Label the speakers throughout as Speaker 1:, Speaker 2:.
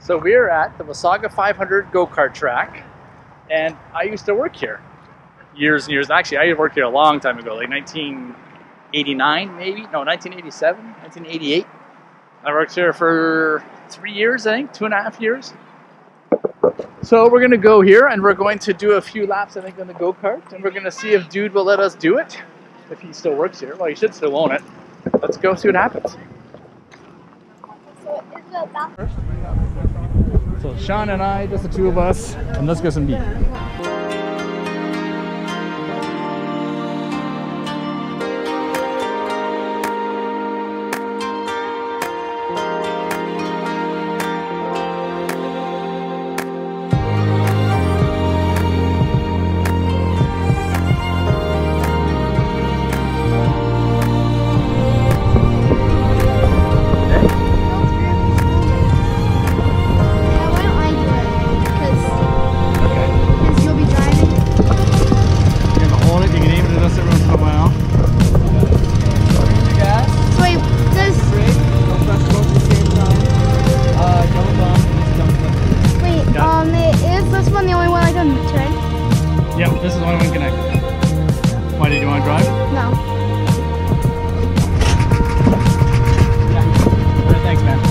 Speaker 1: So we're at the Wasaga 500 go-kart track, and I used to work here years and years. Actually, I worked here a long time ago, like 1989 maybe? No, 1987, 1988. I worked here for 3 years, I think, 2.5 years. So we're gonna go here and we're going to do a few laps, I think, on the go-kart, and we're gonna see if Dude will let us do it, if he still works here. Well, he should still own it. Let's go see what happens. So Sean and I, just the two of us, and let's get some meat. Yep, this is the only one connected. Why, did you want to drive?
Speaker 2: No.
Speaker 1: Yeah. All right, thanks, man.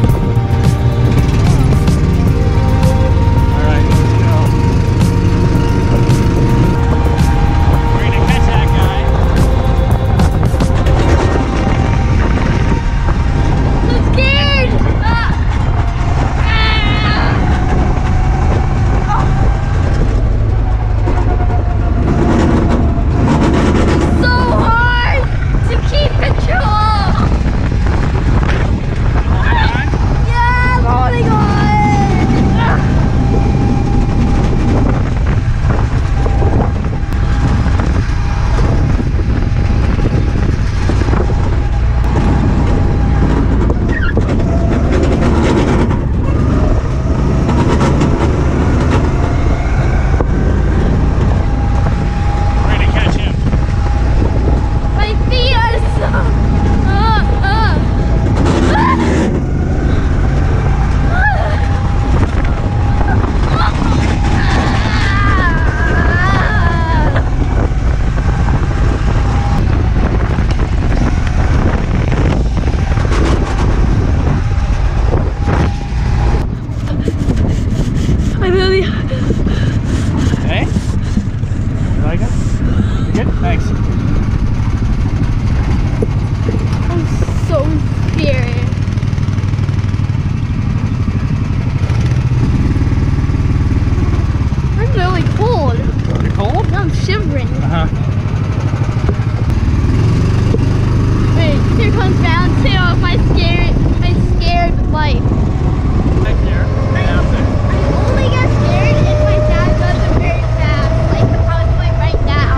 Speaker 1: All right, let's go. We're gonna catch that guy.
Speaker 2: I'm scared!
Speaker 1: Hey? You like it? You good? Thanks.
Speaker 2: I'm so scared. I'm really cold.
Speaker 1: You're cold?
Speaker 2: I'm shivering.
Speaker 1: Uh-huh.
Speaker 2: Wait, here comes round 2 of my scared life.
Speaker 1: Back here. Hang out there.
Speaker 2: I only get scared if my dad does it very fast, like how it's going right now.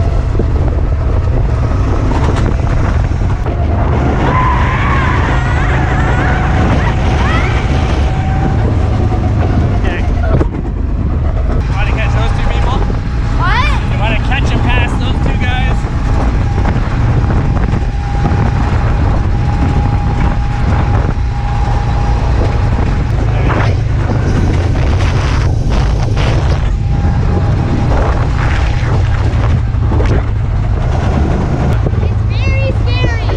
Speaker 1: Okay. You want to catch those two people?
Speaker 2: What?
Speaker 1: You want to catch and pass those two guys?
Speaker 2: It's very scary.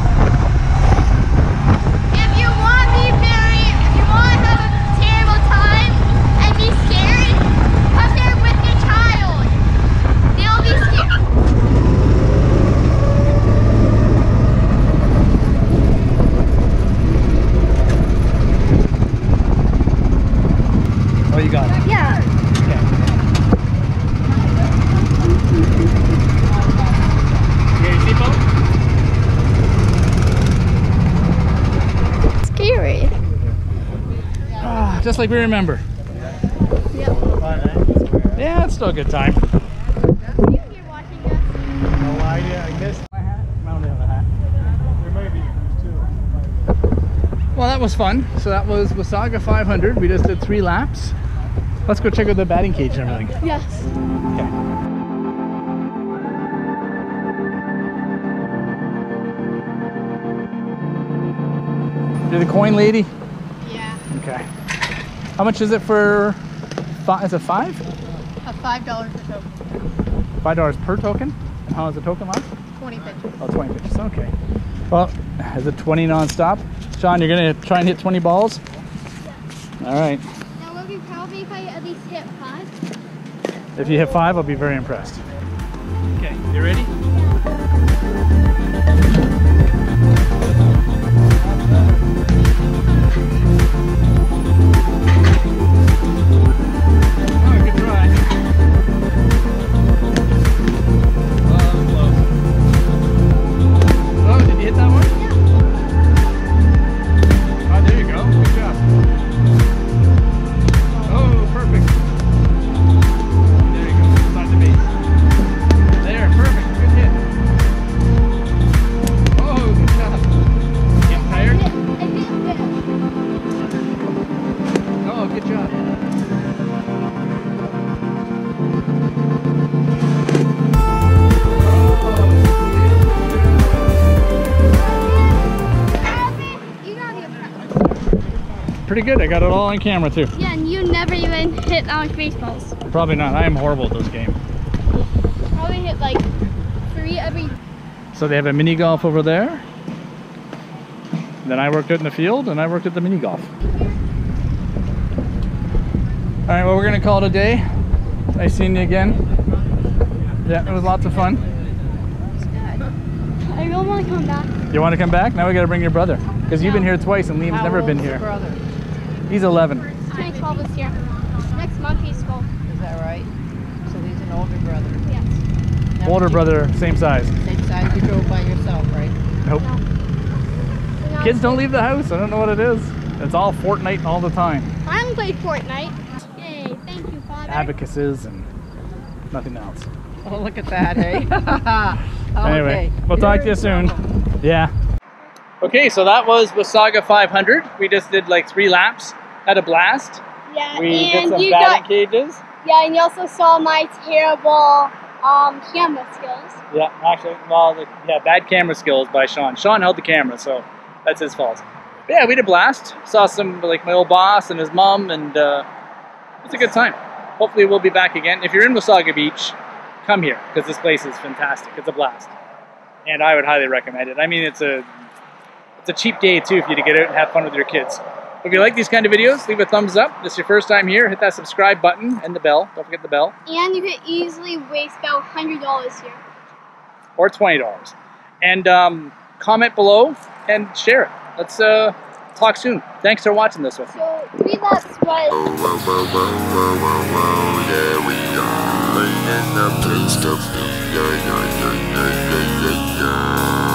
Speaker 2: If you want to have a terrible time and be scared, come there with your child. They'll be scared.
Speaker 1: Oh, you got it.
Speaker 2: Yeah.
Speaker 1: Okay. You got your seatbelt?
Speaker 2: Scary.
Speaker 1: Ah, just like we remember.
Speaker 2: Yep.
Speaker 1: Yeah, it's still a good time.
Speaker 2: You're watching us.
Speaker 1: Oh, I missed my hat. I don't have a hat. There may be two. Well, that was fun. So that was Wasaga 500. We just did 3 laps. Let's go check out the batting cage and everything.
Speaker 2: Yes.
Speaker 1: Okay. You're the coin lady?
Speaker 2: Yeah.
Speaker 1: Okay. How much is it for five? Is it $5?
Speaker 2: $5 per token.
Speaker 1: $5 per token? And how does the token last?
Speaker 2: 20 pitches.
Speaker 1: Oh, 20 pitches, okay. Well, is it 20 non-stop? Sean, you're gonna try and hit 20 balls? Yeah. All right.
Speaker 2: Now, will be proud if I at least hit 5?
Speaker 1: If you hit 5, I'll be very impressed. Okay, you ready? Pretty good. I got it all on camera too.
Speaker 2: Yeah, and you never even hit that much baseballs.
Speaker 1: Probably not. I am horrible at this game.
Speaker 2: Probably hit like 3 every.
Speaker 1: So they have a mini golf over there. Then I worked out in the field and I worked at the mini golf. All right, well, we're gonna call it a day. Nice seeing you again. Yeah, it was lots of fun.
Speaker 2: I really want to come back.
Speaker 1: You want to come back? Now we got to bring your brother because you've been here twice and Liam's never been here.
Speaker 3: Brother?
Speaker 1: He's 11.
Speaker 2: He's turning 12 this year. Next month he's 12.
Speaker 3: Is that right? So he's an older brother.
Speaker 2: Yes.
Speaker 3: Now
Speaker 1: Older brother, same size.
Speaker 3: Same size. You drove by yourself, right?
Speaker 1: Nope.
Speaker 2: No. So
Speaker 1: Kids don't leave the house. I don't know what it is. It's all Fortnite all the time.
Speaker 2: I haven't played Fortnite. Yay, thank you, Father.
Speaker 1: Abacuses and nothing else.
Speaker 3: Oh, look at that, hey?
Speaker 1: Anyway, we'll talk to you soon. Yeah. Okay, so that was Wasaga 500. We just did like 3 laps. Had a blast.
Speaker 2: Yeah,
Speaker 1: We did
Speaker 2: and
Speaker 1: some
Speaker 2: you
Speaker 1: batting
Speaker 2: got,
Speaker 1: cages.
Speaker 2: yeah, and you also saw my terrible camera skills.
Speaker 1: Yeah, actually, well, bad camera skills by Sean. Sean held the camera, so that's his fault. But yeah, we had a blast. Saw some, like my old boss and his mom, and it's a good time. Hopefully we'll be back again. If you're in Wasaga Beach, come here, because this place is fantastic. It's a blast. And I would highly recommend it. I mean, it's a cheap day, too, for you to get out and have fun with your kids. If you like these kind of videos, leave a thumbs up. If this is your first time here, hit that subscribe button and the bell. Don't forget the bell.
Speaker 2: And you could easily waste about $100 here.
Speaker 1: Or $20. And comment below and share it. Let's talk soon. Thanks for watching this one.
Speaker 2: So 3 laps was...
Speaker 4: Yeah, we are in the place to be.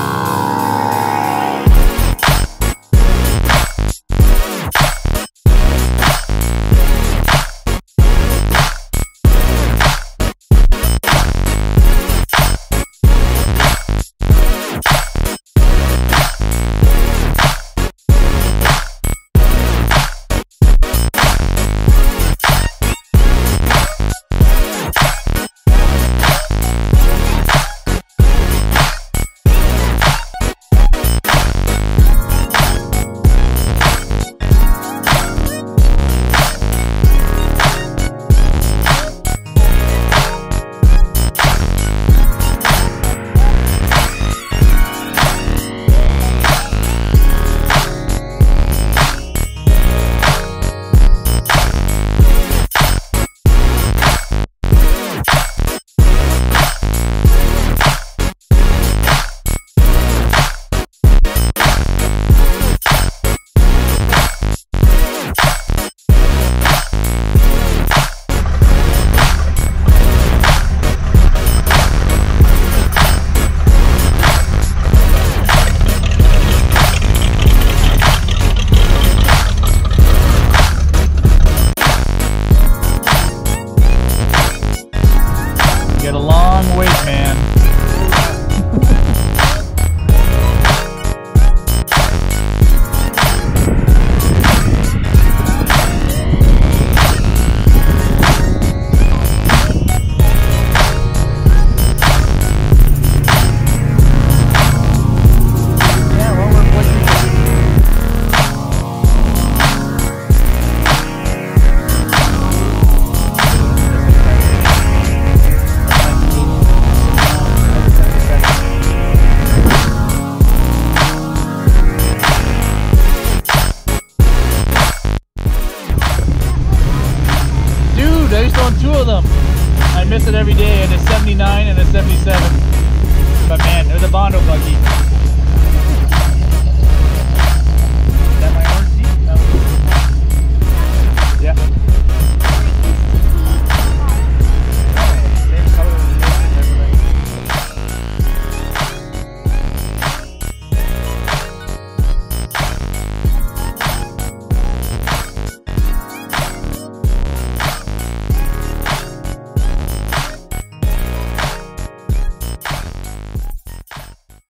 Speaker 1: Yeah, the 79 and the 77. But man, there's a Bondo buggy.